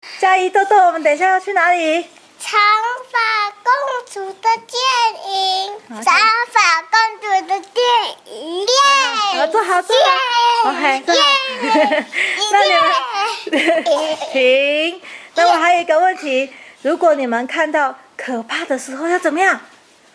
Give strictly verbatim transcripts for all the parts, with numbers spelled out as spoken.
嘉怡、豆豆，我们等一下要去哪里？ 长发公主的电影，长发公主的电影，耶！ 好，坐好，坐好。OK， 坐好。那你们停。那我还有一个问题，如果你们看到可怕的时候要怎么样？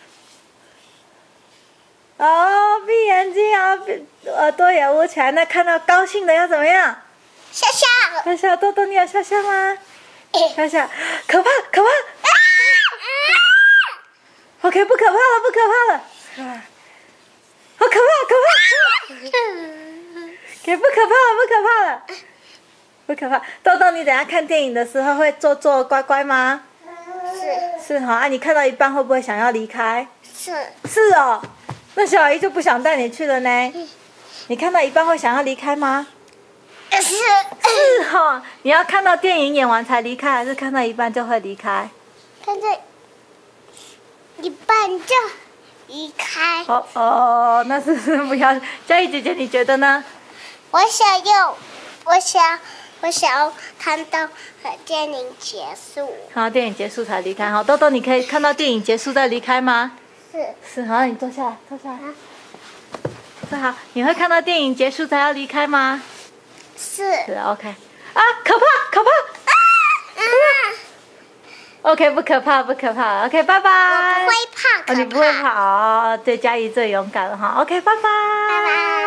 哦，闭眼睛啊，闭耳朵也捂起来。那看到高兴的要怎么样？ 笑笑。 笑笑，豆豆，你有笑笑吗？笑笑，可怕，可怕。OK， 不可怕了，不可怕了。好可怕，可怕！给不可怕了，不可怕了，不可怕。豆豆，你等下看电影的时候会做做乖乖吗？ 是。 是哈，啊，你看到一半会不会想要离开？ 是。 是哦，那小阿姨就不想带你去了呢。你看到一半会想要离开吗？ 是。 是哈，你要看到电影演完才离开，还是看到一半就会离开？ 看到一半就离开。 哦哦，那是不要。嘉怡姐姐，你觉得呢？ 我想要，我想，我想要看到电影结束。 看到电影结束才离开。好，豆豆，你可以看到电影结束再离开吗？ 是。 是，好，你坐下来，坐下来。坐好，你会看到电影结束才要离开吗？ 是。 是 ，OK。啊，可怕，可怕！啊啊 OK， 不可怕，不可怕。OK， 拜拜。 我不会怕，可怕。 哦，你不会怕哦，对，嘉怡最勇敢了哈。OK， 拜拜。 拜拜。